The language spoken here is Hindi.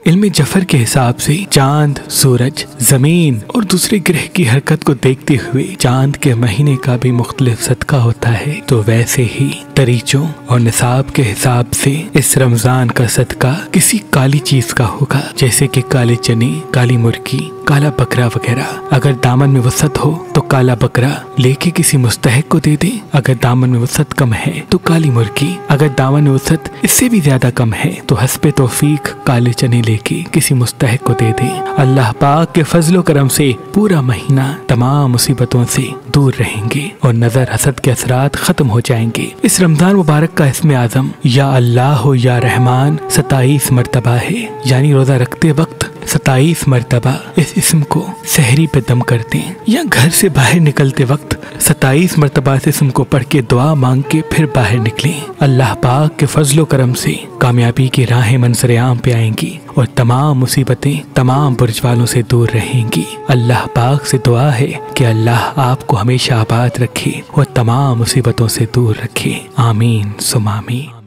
इल्म जफर के हिसाब से चांद, सूरज, जमीन और दूसरे ग्रह की हरकत को देखते हुए चांद के महीने का भी मुख्तलिफ सदका होता है। तो वैसे ही तरीचों और निसाब के हिसाब से इस रमजान का सदका किसी काली चीज का होगा, जैसे कि काले चने, काली मुर्गी, काला बकरा वगैरह। अगर दामन में वसत हो तो काला बकरा लेके किसी मुस्तहिक को दे दे। अगर दामन में वसत कम है तो काली मुर्गी। अगर दामन में वसत इससे भी ज्यादा कम है तो हस्बे तौफीक काले चने लेके किसी मुस्तहिक को दे दे। अल्लाह पाक के फजलो करम से पूरा महीना तमाम मुसीबतों से दूर रहेंगे और नजर हसद के असरात खत्म हो जाएंगे। इस रमजान मुबारक का इस्म आजम या अल्लाह हो या रहमान 27 मरतबा है, यानी रोजा रखते वक्त 27 मरतबा इस इस्म को सहरी पे दम करते हैं, या घर से बाहर निकलते वक्त 27 मरतबा इस इस्म को पढ़ के दुआ मांग के फिर बाहर निकलें। अल्लाह पाक के फजलो करम से कामयाबी की राहें मंजर आम पे आएंगी और तमाम मुसीबतें तमाम बुर्ज वालों से दूर रहेंगी। अल्लाह पाक से दुआ है कि अल्लाह आपको हमेशा आबाद रखे और तमाम मुसीबतों से दूर रखे। आमीन सुम आमीन।